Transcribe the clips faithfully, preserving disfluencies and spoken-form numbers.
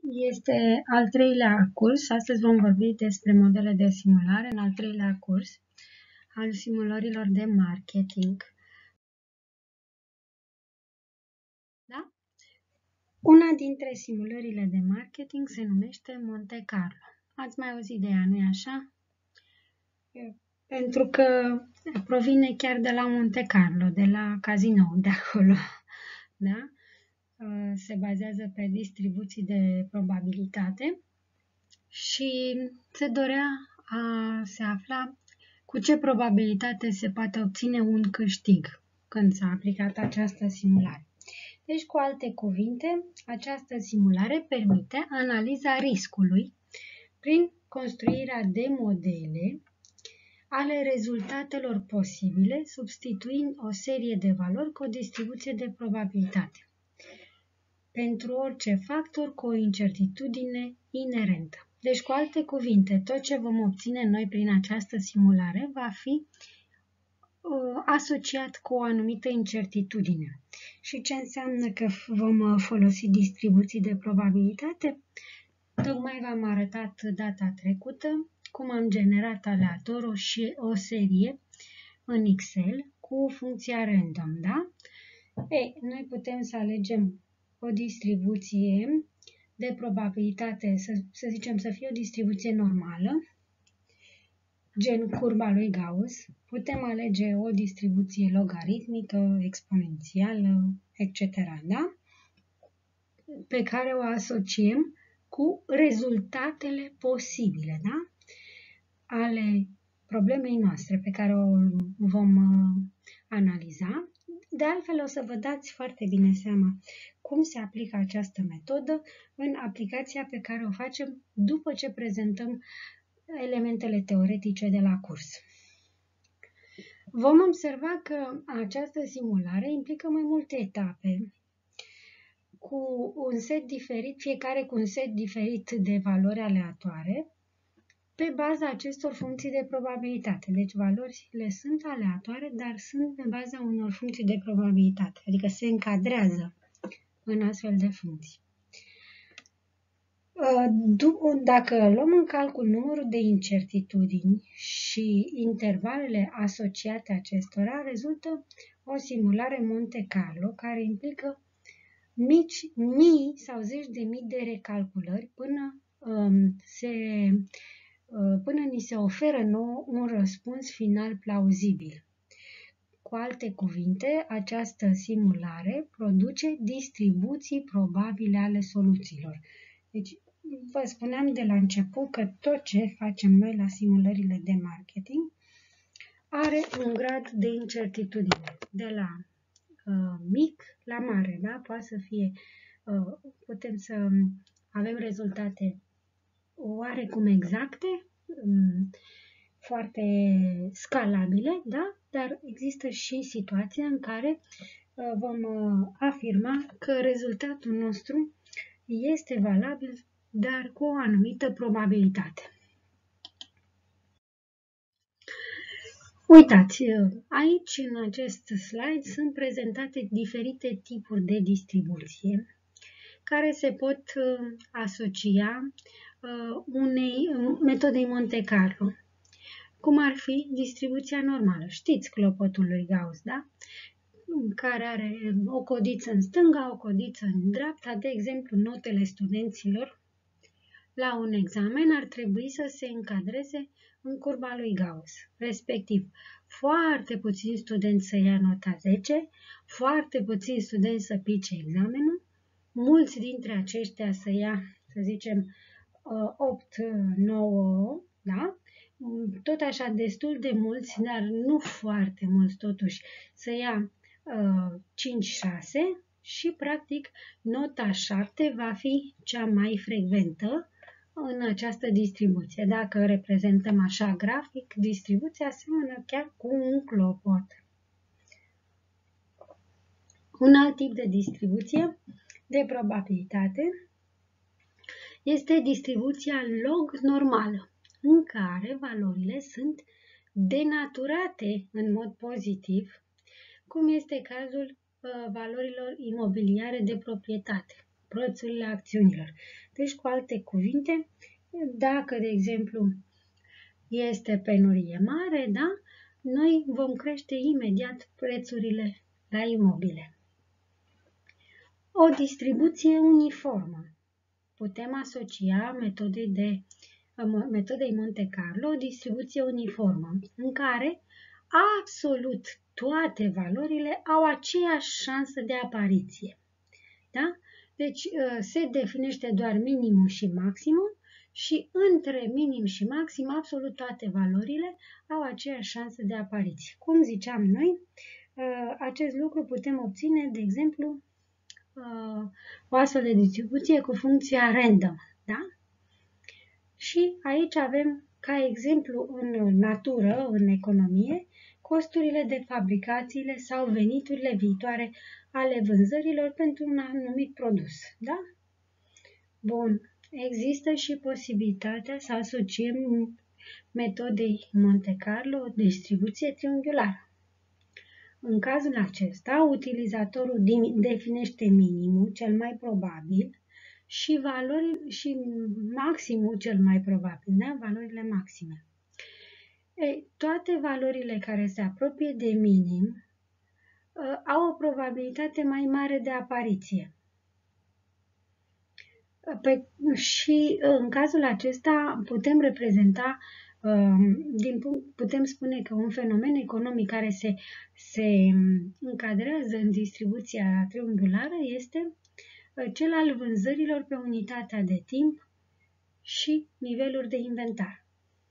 Este al treilea curs. Astăzi vom vorbi despre modele de simulare în al treilea curs al simulărilor de marketing. Da? Una dintre simulările de marketing se numește Monte Carlo. Ați mai auzit de ea, nu-i așa? Pentru că provine chiar de la Monte Carlo, de la cazinou de acolo. Da? Se bazează pe distribuții de probabilitate și se dorea a se afla cu ce probabilitate se poate obține un câștig când s-a aplicat această simulare. Deci, cu alte cuvinte, această simulare permite analiza riscului prin construirea de modele ale rezultatelor posibile, substituind o serie de valori cu o distribuție de probabilitate pentru orice factor cu o incertitudine inerentă. Deci, cu alte cuvinte, tot ce vom obține noi prin această simulare va fi uh, asociat cu o anumită incertitudine. Și ce înseamnă că vom folosi distribuții de probabilitate? Tocmai v-am arătat data trecută cum am generat aleator și o serie în Excel cu funcția random, da? Ei, noi putem să alegem o distribuție de probabilitate, să, să zicem să fie o distribuție normală, gen curba lui Gauss. Putem alege o distribuție logaritmică, exponențială, et cetera, da? Pe care o asociem cu rezultatele posibile, da? Ale problemei noastre pe care o vom analiza. De altfel, o să vă dați foarte bine seama cum se aplică această metodă în aplicația pe care o facem după ce prezentăm elementele teoretice de la curs. Vom observa că această simulare implică mai multe etape, cu un set diferit, fiecare cu un set diferit de valori aleatoare, pe baza acestor funcții de probabilitate. Deci valorile sunt aleatoare, dar sunt pe baza unor funcții de probabilitate, adică se încadrează în astfel de funcții. Dacă luăm în calcul numărul de incertitudini și intervalele asociate acestora, rezultă o simulare Monte Carlo care implică mici, mii sau zeci de mii de recalculări până um, se până ni se oferă nouă un răspuns final plauzibil. Cu alte cuvinte, această simulare produce distribuții probabile ale soluțiilor. Deci, vă spuneam de la început că tot ce facem noi la simulările de marketing are un grad de incertitudine, de la uh, mic la mare, da? Poate să fie, uh, putem să avem rezultate oarecum exacte, foarte scalabile, da? Dar există și situația în care vom afirma că rezultatul nostru este valabil, dar cu o anumită probabilitate. Uitați, aici în acest slide sunt prezentate diferite tipuri de distribuție care se pot asocia unei metodei Monte Carlo, cum ar fi distribuția normală. Știți clopotul lui Gauss, da? Care are o codiță în stânga, o codiță în dreapta. De exemplu, notele studenților la un examen ar trebui să se încadreze în curba lui Gauss, respectiv foarte puțini studenți să ia nota zece, foarte puțini studenți să pice examenul, mulți dintre aceștia să ia, să zicem, opt nouă, da? Tot așa destul de mulți, dar nu foarte mulți totuși, să ia uh, cinci șase și practic nota șapte va fi cea mai frecventă în această distribuție. Dacă reprezentăm așa grafic, distribuția aseamănă chiar cu un clopot. Un alt tip de distribuție de probabilitate este distribuția log normală, în care valorile sunt denaturate în mod pozitiv, cum este cazul uh, valorilor imobiliare de proprietate. prețurile acțiunilor. Deci, cu alte cuvinte, dacă, de exemplu, este penurie mare, da? Noi vom crește imediat prețurile la imobile. O distribuție uniformă. Putem asocia metodei, de, metodei Monte Carlo o distribuție uniformă în care absolut toate valorile au aceeași șansă de apariție. Da? Deci se definește doar minimum și maximum și între minim și maxim absolut toate valorile au aceeași șansă de apariție. Cum ziceam noi, acest lucru putem obține, de exemplu, o astfel de distribuție cu funcția random. Da? Și aici avem, ca exemplu în natură, în economie, costurile de fabricațiile sau veniturile viitoare ale vânzărilor pentru un anumit produs. Da? Bun. Există și posibilitatea să asociem metodei Monte Carlo o distribuție triunghiulară. În cazul acesta, utilizatorul definește minimul cel mai probabil și, valori, și maximul cel mai probabil, da? Valorile maxime. Ei, toate valorile care se apropie de minim uh, au o probabilitate mai mare de apariție. Pe, și în cazul acesta putem reprezenta, din punct, putem spune că un fenomen economic care se, se încadrează în distribuția triunghiulară este cel al vânzărilor pe unitatea de timp și niveluri de inventar.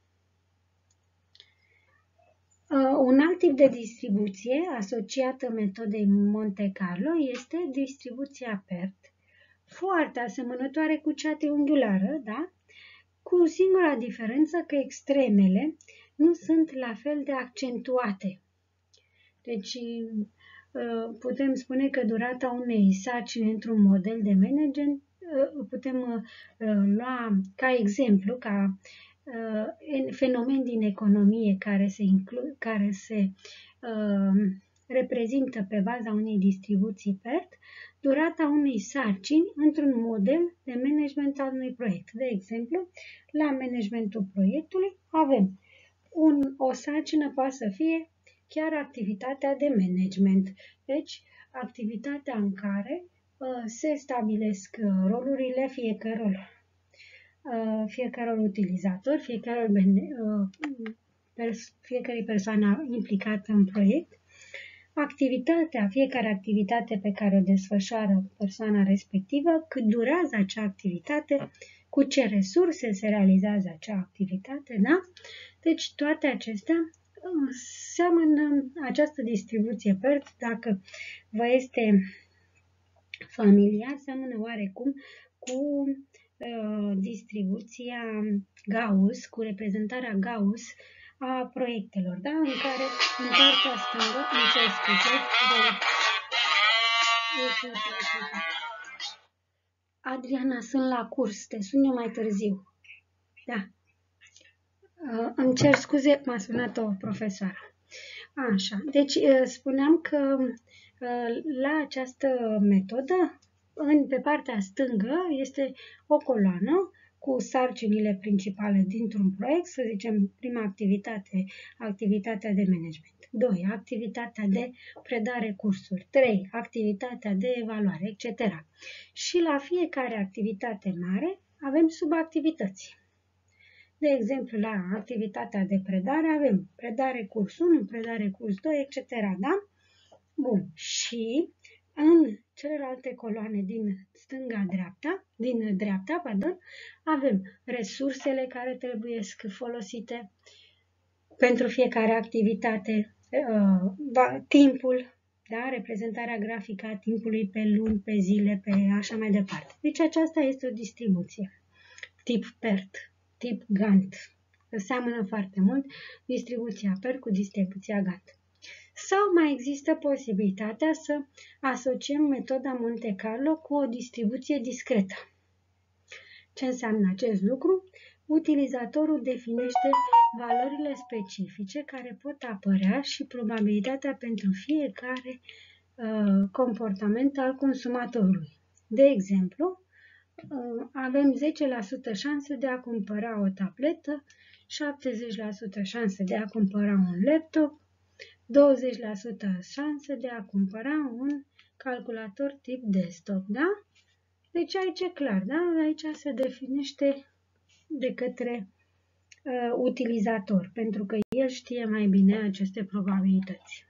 Un alt tip de distribuție asociată metodei Monte Carlo este distribuția PERT, foarte asemănătoare cu cea triunghiulară, da? Cu singura diferență că extremele nu sunt la fel de accentuate. Deci putem spune că durata unei sarcini într-un model de management putem lua ca exemplu, ca fenomen din economie care se, inclu- care se uh, reprezintă pe baza unei distribuții PERT, durata unei sarcini într-un model de management al unui proiect. De exemplu, la managementul proiectului avem un, o sarcină poate să fie chiar activitatea de management. Deci, activitatea în care uh, se stabilesc uh, rolurile fiecăror, uh, fiecăror utilizator, fiecăror, uh, pers fiecare persoană implicată în proiect, activitatea, fiecare activitate pe care o desfășoară persoana respectivă, cât durează acea activitate, cu ce resurse se realizează acea activitate, da? Deci toate acestea seamănă această distribuție PERT, dacă vă este familiar, seamănă oarecum cu uh, distribuția Gauss, cu reprezentarea Gauss a proiectelor, da? În care în partea stângă, în ce scuze, Adriana, sunt la curs, te sun eu mai târziu. Da. Uh, îmi cer scuze, m-a sunat o profesoară. Așa, deci uh, spuneam că uh, la această metodă, în, pe partea stângă, este o coloană cu sarcinile principale dintr-un proiect, să zicem, prima activitate, activitatea de management. doi. Activitatea de predare cursuri. trei. Activitatea de evaluare, et cetera. Și la fiecare activitate mare avem subactivități. De exemplu, la activitatea de predare avem predare curs unu, predare curs doi, et cetera. Da? Bun. Și în celelalte coloane din stânga-dreapta, din dreapta, pardon, avem resursele care trebuie folosite pentru fiecare activitate, uh, timpul, da? Reprezentarea grafică a timpului pe luni, pe zile, pe așa mai departe. Deci aceasta este o distribuție tip PERT, tip Gantt. Seamănă foarte mult distribuția PERT cu distribuția Gantt. Sau mai există posibilitatea să asociem metoda Monte Carlo cu o distribuție discretă. Ce înseamnă acest lucru? Utilizatorul definește valorile specifice care pot apărea și probabilitatea pentru fiecare uh, comportament al consumatorului. De exemplu, avem zece la sută șanse de a cumpăra o tabletă, șaptezeci la sută șanse de a cumpăra un laptop, douăzeci la sută șanse de a cumpăra un calculator tip desktop, da? Deci aici e clar, da? Aici se definește de către uh, utilizator, pentru că el știe mai bine aceste probabilități.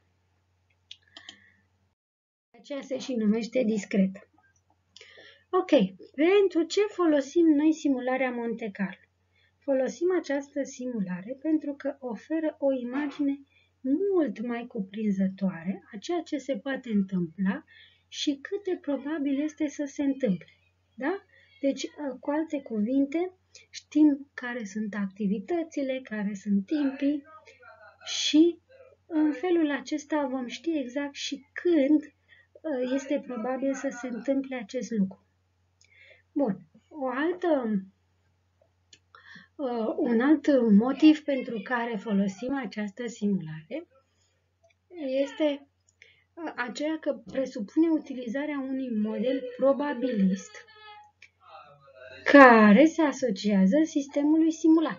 Aceea se și numește discret. Ok, pentru ce folosim noi simularea Monte Carlo? Folosim această simulare pentru că oferă o imagine mult mai cuprinzătoare a ceea ce se poate întâmpla și cât de probabil este să se întâmple. Da? Deci, cu alte cuvinte, știm care sunt activitățile, care sunt timpii și în felul acesta vom ști exact și când este probabil să se întâmple acest lucru. Bun, o altă, uh, un alt motiv pentru care folosim această simulare este aceea că presupune utilizarea unui model probabilist care se asociază sistemului simulat.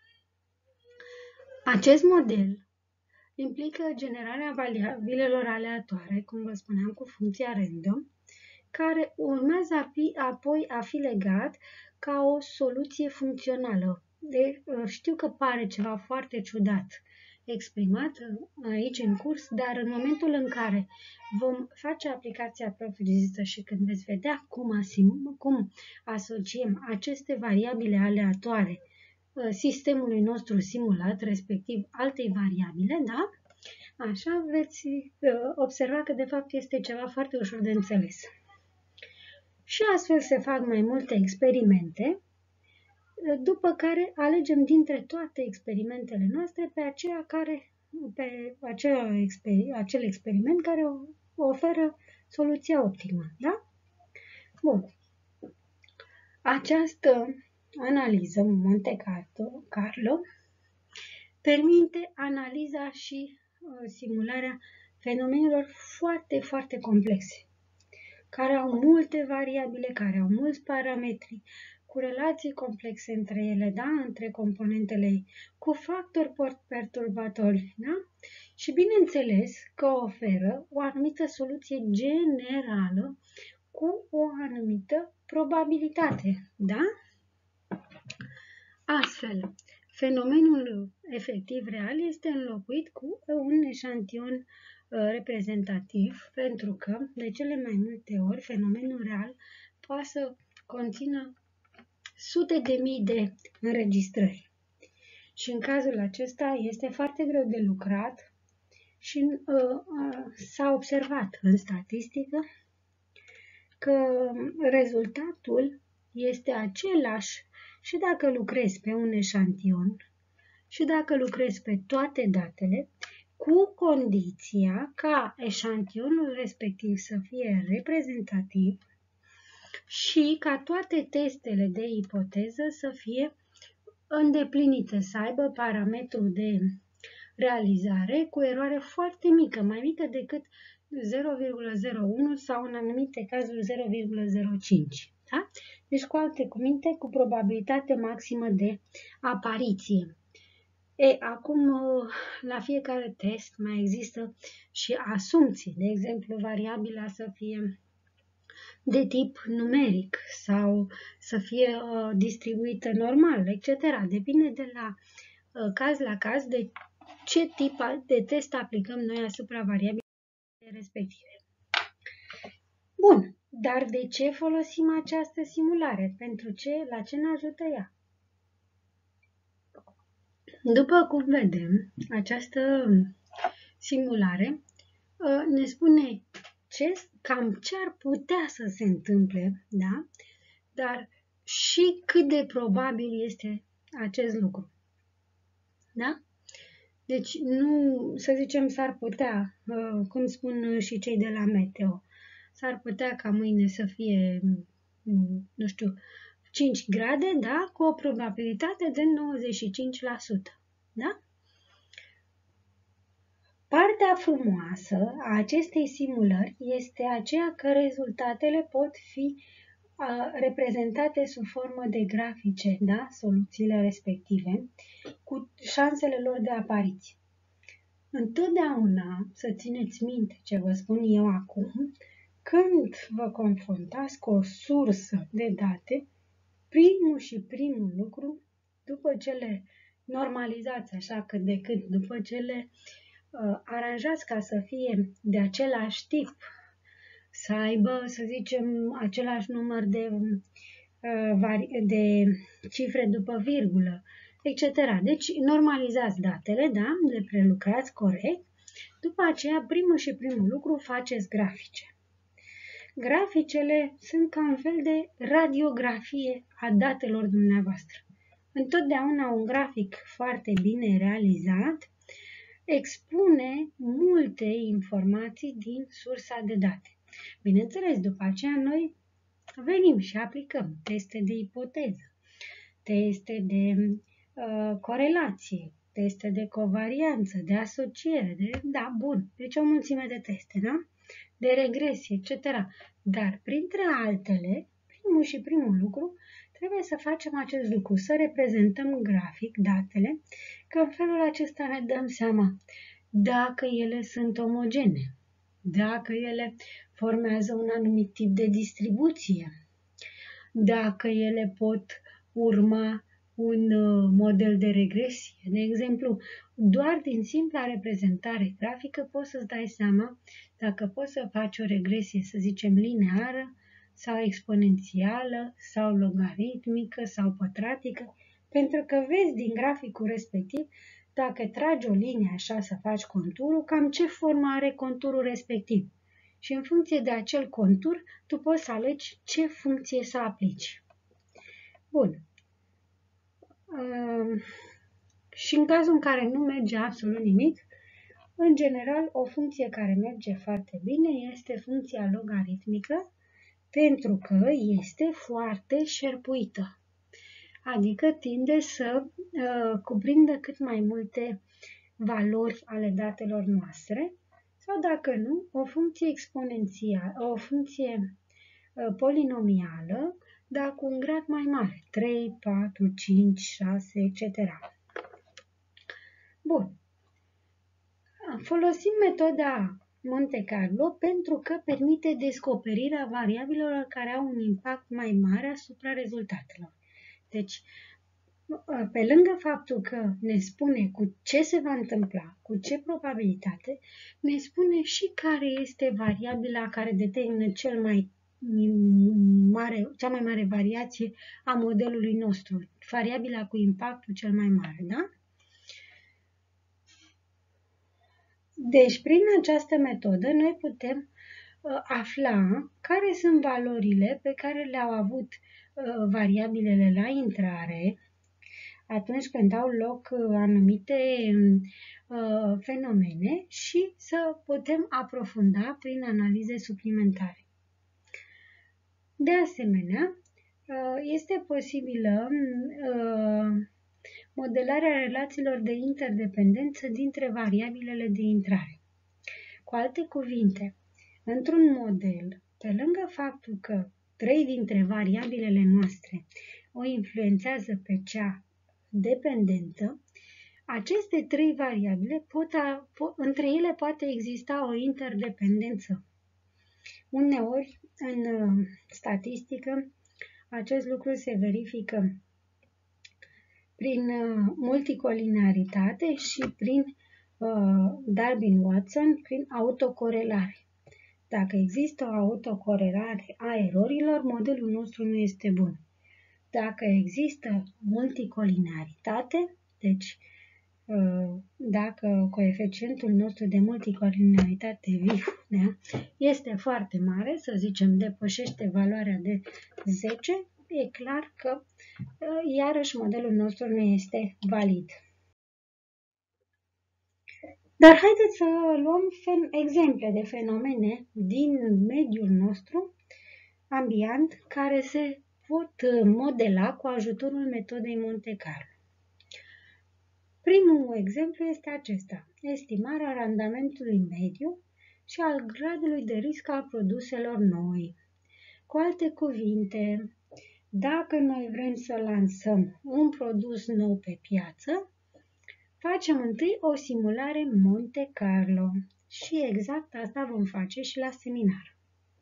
Acest model implică generarea variabilelor aleatoare, cum vă spuneam, cu funcția random, care urmează a fi, apoi a fi legat ca o soluție funcțională. De, știu că pare ceva foarte ciudat exprimat aici în curs, dar în momentul în care vom face aplicația propriu-zisă și când veți vedea cum, asim, cum asociem aceste variabile aleatoare sistemului nostru simulat, respectiv altei variabile, da? Așa veți observa că de fapt este ceva foarte ușor de înțeles. Și astfel se fac mai multe experimente, după care alegem dintre toate experimentele noastre pe, aceea care, pe acea, acel experiment care oferă soluția optimă. Da? Bun. Această analiză Monte Carlo permite analiza și simularea fenomenelor foarte, foarte complexe, care au multe variabile, care au mulți parametri, cu relații complexe între ele, da? Între componentele ei, cu factori perturbatori, da? Și bineînțeles că oferă o anumită soluție generală cu o anumită probabilitate, da? Astfel, fenomenul efectiv real este înlocuit cu un eșantion reprezentativ, pentru că, de cele mai multe ori, fenomenul real poate să conțină sute de mii de înregistrări. Și în cazul acesta este foarte greu de lucrat și uh, uh, s-a observat în statistică că rezultatul este același și dacă lucrezi pe un eșantion și dacă lucrezi pe toate datele, cu condiția ca eșantionul respectiv să fie reprezentativ și ca toate testele de ipoteză să fie îndeplinite, să aibă parametrul de realizare cu eroare foarte mică, mai mică decât zero virgulă zero unu sau în anumite cazuri zero virgulă zero cinci. Da? Deci, cu alte cuvinte, cu probabilitate maximă de apariție. E, acum, la fiecare test mai există și asumții, de exemplu, variabila să fie de tip numeric sau să fie uh, distribuită normal, et cetera. Depinde de la uh, caz la caz de ce tip de test aplicăm noi asupra variabilei respective. Bun, dar de ce folosim această simulare? Pentru ce? La ce ne ajută ea? După cum vedem, această simulare uh, ne spune ce, cam ce ar putea să se întâmple, da? Dar și cât de probabil este acest lucru. Da? Deci, nu, să zicem, s-ar putea, cum spun și cei de la meteo, s-ar putea ca mâine să fie, nu știu, cinci grade, da? Cu o probabilitate de nouăzeci și cinci la sută. Da? Partea frumoasă a acestei simulări este aceea că rezultatele pot fi a, reprezentate sub formă de grafice, da? Soluțiile respective, cu șansele lor de apariție. Întotdeauna să țineți minte ce vă spun eu acum, când vă confruntați cu o sursă de date, primul și primul lucru, după ce le normalizați așa cât de cât, după ce le uh, aranjați ca să fie de același tip, să aibă, să zicem, același număr de, uh, de cifre după virgulă, et cetera. Deci normalizați datele, da? Le prelucrați corect. După aceea, primul și primul lucru, faceți grafice. Graficele sunt ca un fel de radiografie a datelor dumneavoastră. Întotdeauna un grafic foarte bine realizat expune multe informații din sursa de date. Bineînțeles, după aceea noi venim și aplicăm teste de ipoteză, teste de uh, corelație, teste de covarianță, de asociere, de, da, bun, deci o mulțime de teste, da? De regresie, et cetera. Dar, printre altele, primul și primul lucru, trebuie să facem acest lucru, să reprezentăm grafic datele, că în felul acesta ne dăm seama dacă ele sunt omogene, dacă ele formează un anumit tip de distribuție, dacă ele pot urma un model de regresie. De exemplu, doar din simpla reprezentare grafică poți să-ți dai seama dacă poți să faci o regresie, să zicem, lineară sau exponențială sau logaritmică sau pătratică, pentru că vezi din graficul respectiv, dacă tragi o linie așa să faci conturul, cam ce formă are conturul respectiv. Și în funcție de acel contur, tu poți să alegi ce funcție să aplici. Bun. Uh, și în cazul în care nu merge absolut nimic, în general, o funcție care merge foarte bine este funcția logaritmică, pentru că este foarte șerpuită. Adică tinde să uh, cuprindă cât mai multe valori ale datelor noastre, sau dacă nu, o funcție exponențială, o funcție uh, polinomială, dar cu un grad mai mare, trei, patru, cinci, șase, et cetera. Bun. Folosim metoda Monte Carlo pentru că permite descoperirea variabilelor care au un impact mai mare asupra rezultatelor. Deci, pe lângă faptul că ne spune cu ce se va întâmpla, cu ce probabilitate, ne spune și care este variabila care determină cel mai mare, cea mai mare variație a modelului nostru, variabila cu impactul cel mai mare, da? Deci, prin această metodă, noi putem uh, afla care sunt valorile pe care le-au avut uh, variabilele la intrare atunci când au loc uh, anumite uh, fenomene și să putem aprofunda prin analize suplimentare. De asemenea, uh, este posibilă uh, modelarea relațiilor de interdependență dintre variabilele de intrare. Cu alte cuvinte, într-un model, pe lângă faptul că trei dintre variabilele noastre o influențează pe cea dependentă, aceste trei variabile, pot a, po, între ele poate exista o interdependență. Uneori, în uh, statistică, acest lucru se verifică prin uh, multicolinaritate și prin uh, Darwin-Watson, prin autocorelare. Dacă există o autocorelare a erorilor, modelul nostru nu este bun. Dacă există multicolinaritate, deci uh, dacă coeficientul nostru de multicolinaritate viu, da, este foarte mare, să zicem depășește valoarea de zece, e clar că iarăși modelul nostru nu este valid. Dar haideți să luăm exemple de fenomene din mediul nostru ambient care se pot modela cu ajutorul metodei Monte Carlo. Primul exemplu este acesta, estimarea randamentului mediu și al gradului de risc al produselor noi. Cu alte cuvinte, dacă noi vrem să lansăm un produs nou pe piață, facem întâi o simulare Monte Carlo și exact asta vom face și la seminar.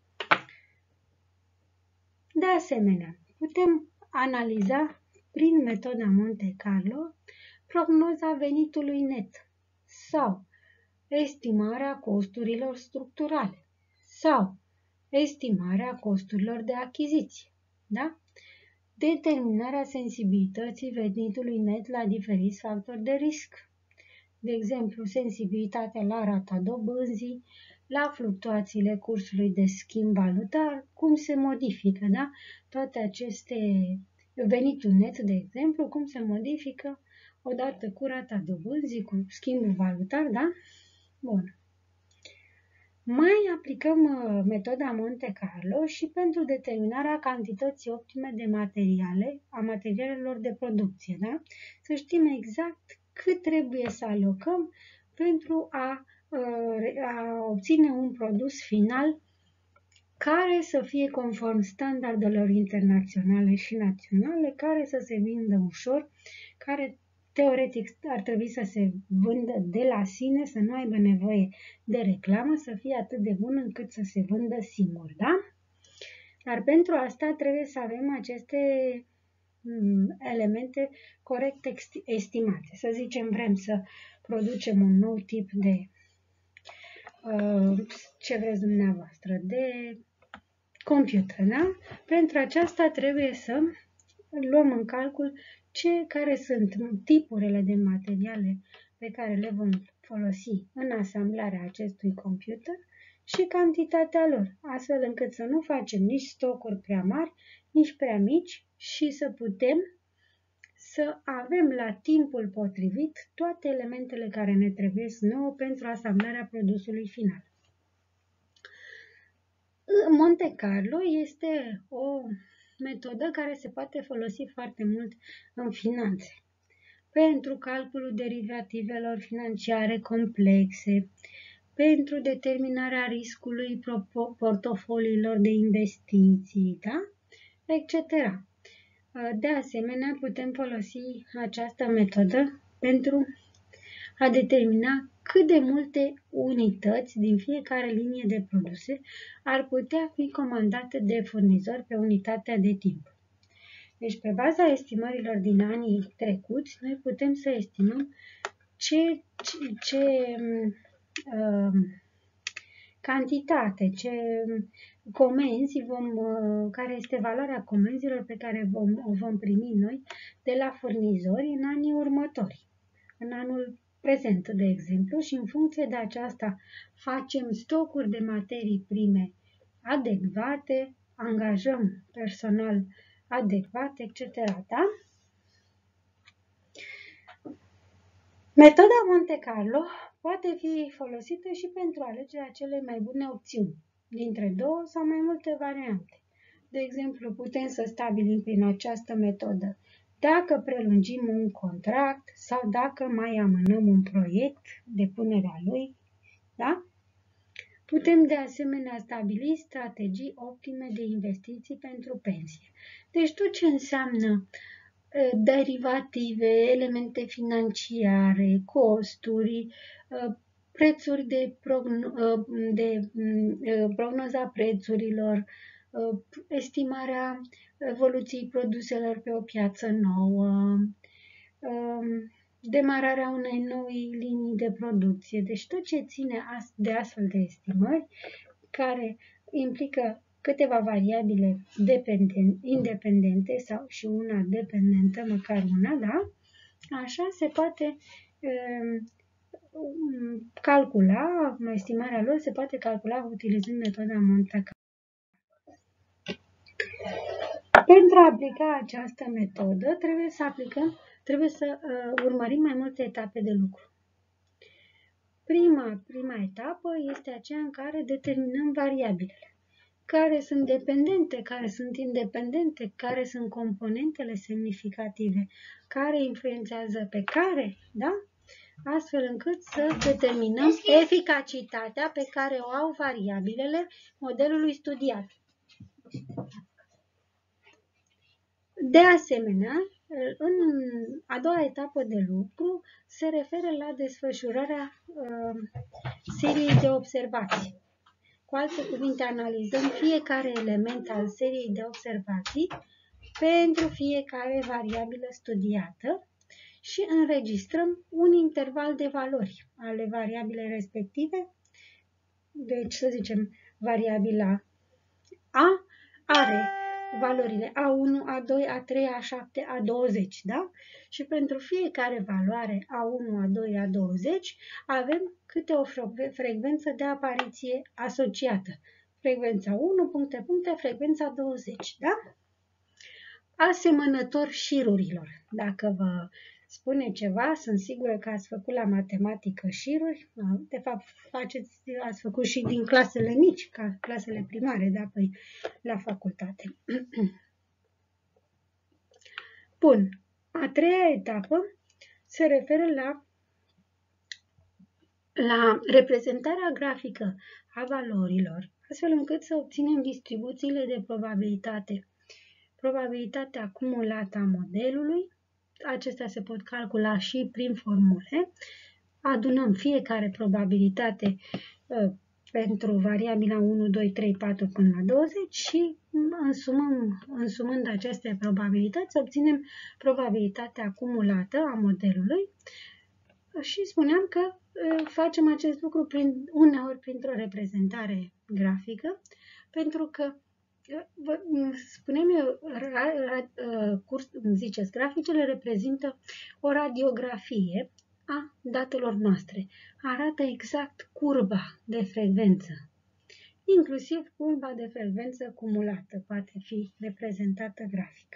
De asemenea, putem analiza prin metoda Monte Carlo prognoza venitului net sau estimarea costurilor structurale sau estimarea costurilor de achiziție, da? Determinarea sensibilității venitului net la diferiți factori de risc, de exemplu, sensibilitatea la rata dobânzii, la fluctuațiile cursului de schimb valutar, cum se modifică, da? Toate aceste venitul net, de exemplu, cum se modifică odată cu rata dobânzii, cu schimbul valutar, da? Bun. Mai aplicăm uh, metoda Monte Carlo și pentru determinarea cantității optime de materiale, a materialelor de producție, da? Să știm exact cât trebuie să alocăm pentru a, uh, a obține un produs final care să fie conform standardelor internaționale și naționale, care să se vindă ușor, care teoretic ar trebui să se vândă de la sine, să nu aibă nevoie de reclamă, să fie atât de bun încât să se vândă singur, da? Dar pentru asta trebuie să avem aceste elemente corect estimate. Să zicem, vrem să producem un nou tip de, ce vreți dumneavoastră, de computer, da? Pentru aceasta trebuie să luăm în calcul ce, care sunt tipurile de materiale pe care le vom folosi în asamblarea acestui computer și cantitatea lor, astfel încât să nu facem nici stocuri prea mari, nici prea mici și să putem să avem la timpul potrivit toate elementele care ne trebuie nouă pentru asamblarea produsului final. Monte Carlo este o metodă care se poate folosi foarte mult în finanțe, pentru calculul derivativelor financiare complexe, pentru determinarea riscului portofoliilor de investiții, da? et cetera. De asemenea, putem folosi această metodă pentru a determina cât de multe unități din fiecare linie de produse ar putea fi comandate de furnizor pe unitatea de timp. Deci, pe baza estimărilor din anii trecuți, noi putem să estimăm ce, ce, ce uh, cantitate, ce comenzi vom, uh, care este valoarea comenzilor pe care vom, o vom primi noi de la furnizori în anii următori, în anul prezent, de exemplu, și în funcție de aceasta facem stocuri de materii prime adecvate, angajăm personal adecvat, et cetera. Da? Metoda Monte Carlo poate fi folosită și pentru alegerea celei mai bune opțiuni, dintre două sau mai multe variante. De exemplu, putem să stabilim prin această metodă dacă prelungim un contract sau dacă mai amânăm un proiect, depunerea lui, da? Putem de asemenea stabili strategii optime de investiții pentru pensie. Deci tot ce înseamnă derivative, elemente financiare, costuri, prețuri de, progno de prognoza prețurilor, estimarea evoluției produselor pe o piață nouă, demararea unei noi linii de producție. Deci tot ce ține de astfel de estimări, care implică câteva variabile independente sau și una dependentă, măcar una, da? Așa se poate calcula, estimarea lor se poate calcula utilizând metoda Monte Carlo. Pentru a aplica această metodă, trebuie să aplicăm, trebuie să uh, urmărim mai multe etape de lucru. Prima, prima etapă este aceea în care determinăm variabilele. care sunt dependente, care sunt independente, care sunt componentele semnificative, care influențează pe care, da? Astfel încât să determinăm eficacitatea pe care o au variabilele modelului studiat. De asemenea, în a doua etapă de lucru se referă la desfășurarea uh, seriei de observații. Cu alte cuvinte, analizăm fiecare element al seriei de observații pentru fiecare variabilă studiată și înregistrăm un interval de valori ale variabilei respective. Deci, să zicem, variabila A are valorile A unu, A doi, A trei, A șapte, A douăzeci, da? Și pentru fiecare valoare A unu, A doi, A douăzeci avem câte o frecvență de apariție asociată. Frecvența unu, puncte, puncte, frecvența douăzeci, da? Asemănător șirurilor. Dacă vă spune ceva, sunt sigură că ați făcut la matematică șiruri. De fapt, faceți, ați făcut și din clasele mici, ca clasele primare, da, apoi la facultate. Bun. A treia etapă se referă la, la reprezentarea grafică a valorilor, astfel încât să obținem distribuțiile de probabilitate. Probabilitatea acumulată a modelului, acestea se pot calcula și prin formule. Adunăm fiecare probabilitate uh, pentru variabila unu, doi, trei, patru până la douăzeci și însumăm, însumând aceste probabilități, obținem probabilitatea acumulată a modelului și spuneam că uh, facem acest lucru prin, uneori printr-o reprezentare grafică, pentru că spunem eu, curs, ziceți, graficele reprezintă o radiografie a datelor noastre. Arată exact curba de frecvență. Inclusiv curba de frecvență cumulată poate fi reprezentată grafic.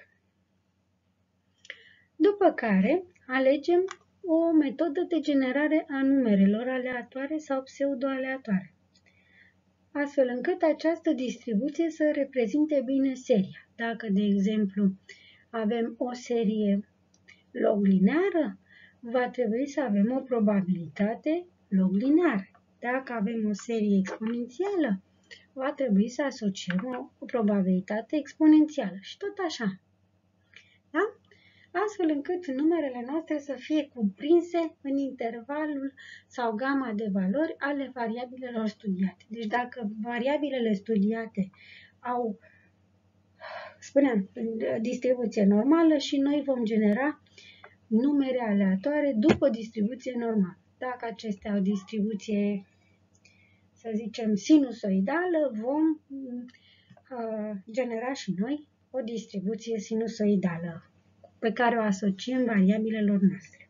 După care alegem o metodă de generare a numerelor aleatoare sau pseudo-aleatoare, astfel încât această distribuție să reprezinte bine seria. Dacă, de exemplu, avem o serie log lineară, va trebui să avem o probabilitate log lineară. Dacă avem o serie exponențială, va trebui să asociem o probabilitate exponențială și tot așa. Da? Astfel încât numerele noastre să fie cuprinse în intervalul sau gama de valori ale variabilelor studiate. Deci dacă variabilele studiate au, spuneam, distribuție normală și noi vom genera numere aleatoare după distribuție normală. Dacă acestea au distribuție, să zicem, sinusoidală, vom uh, genera și noi o distribuție sinusoidală pe care o asociem variabilelor noastre.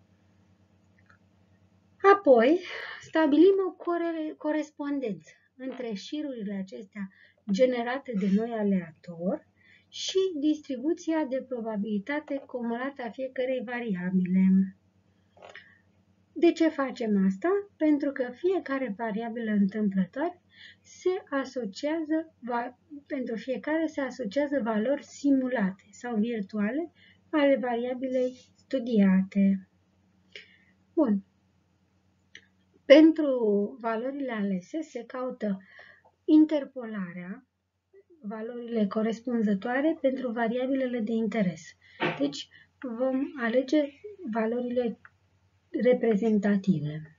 Apoi, stabilim o corespondență între șirurile acestea generate de noi aleator și distribuția de probabilitate cumulată a fiecărei variabile. De ce facem asta? Pentru că fiecare variabilă întâmplătoare se asociază, pentru fiecare se asociază valori simulate sau virtuale ale variabilei studiate. Bun. Pentru valorile alese se caută interpolarea, valorile corespunzătoare pentru variabilele de interes. Deci vom alege valorile reprezentative.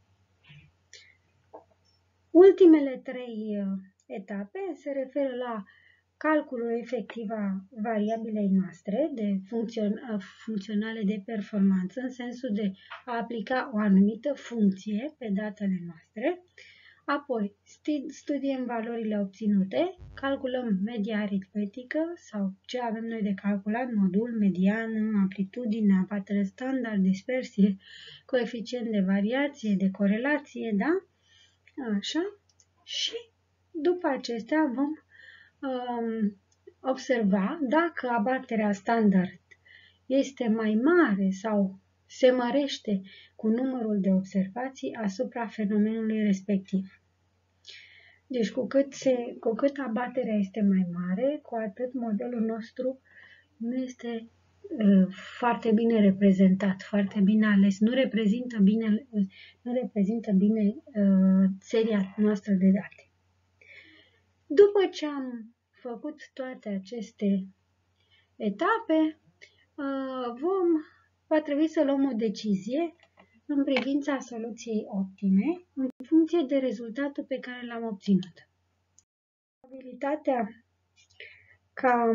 Ultimele trei etape se referă la calculul efectiv a variabilei noastre de funcțion funcționale de performanță, în sensul de a aplica o anumită funcție pe datele noastre. Apoi studiem valorile obținute, calculăm media aritmetică sau ce avem noi de calculat, modul, mediană, amplitudine, abatere standard, dispersie, coeficient de variație, de corelație, da? Așa. Și după acestea vom um, observa dacă abaterea standard este mai mare sau se mărește cu numărul de observații asupra fenomenului respectiv. Deci cu cât, se, cu cât abaterea este mai mare, cu atât modelul nostru nu este uh, foarte bine reprezentat, foarte bine ales, nu reprezintă bine, uh, nu reprezintă bine uh, seria noastră de date. După ce am făcut toate aceste etape, uh, vom, va trebui să luăm o decizie în privința soluției optime, în funcție de rezultatul pe care l-am obținut. Probabilitatea ca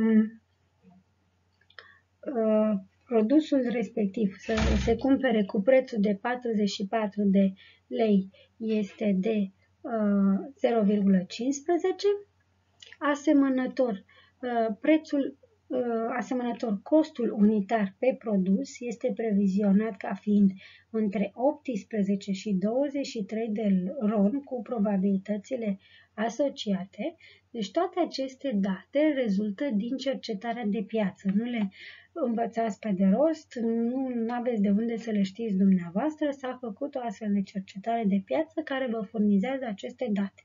uh, produsul respectiv să se cumpere cu prețul de patruzeci și patru de lei este de uh, zero virgulă cincisprezece. Asemănător, uh, prețul uh, asemănător, costul unitar pe produs este previzionat ca fiind între optsprezece și douăzeci și trei de ron cu probabilitățile asociate. Deci toate aceste date rezultă din cercetarea de piață. Nu le învățați pe de rost, nu aveți de unde să le știți dumneavoastră, s-a făcut o astfel de cercetare de piață care vă furnizează aceste date.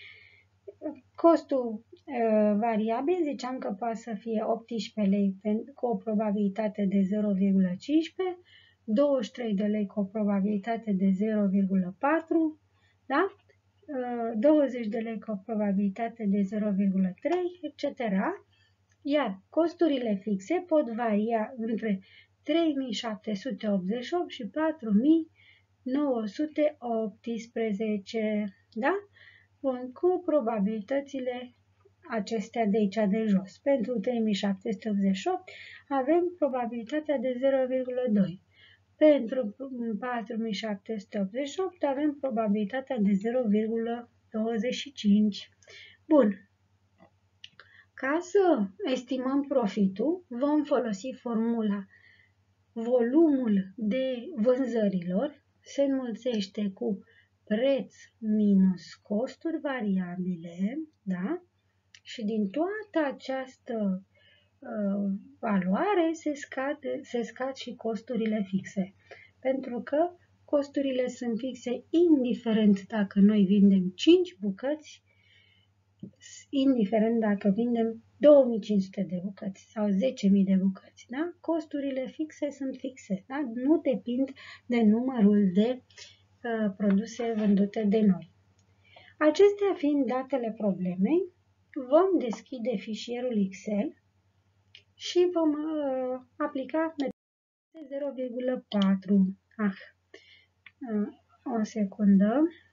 Costul uh, variabil, ziceam că poate să fie optsprezece lei cu o probabilitate de zero virgulă cincisprezece, douăzeci și trei de lei cu o probabilitate de zero virgulă patru, da? uh, douăzeci de lei cu o probabilitate de zero virgulă trei, et cetera. Iar costurile fixe pot varia între trei mii șapte sute optzeci și opt și patru mii nouă sute optsprezece, da? Bun, cu probabilitățile acestea de aici de jos. Pentru trei mii șapte sute optzeci și opt avem probabilitatea de zero virgulă doi. Pentru patru mii șapte sute optzeci și opt avem probabilitatea de zero virgulă douăzeci și cinci. Bun. Ca să estimăm profitul, vom folosi formula volumul de vânzărilor se înmulțește cu preț minus costuri variabile, da? Și din toată această uh, valoare se scad, se scad și costurile fixe. Pentru că costurile sunt fixe indiferent dacă noi vindem cinci bucăți, indiferent dacă vindem două mii cinci sute de bucăți sau zece mii de bucăți. Da? Costurile fixe sunt fixe, da? Nu depind de numărul de uh, produse vândute de noi. Acestea fiind datele problemei, vom deschide fișierul Excel și vom uh, aplica metoda zero virgulă patru. Ah, uh, o secundă.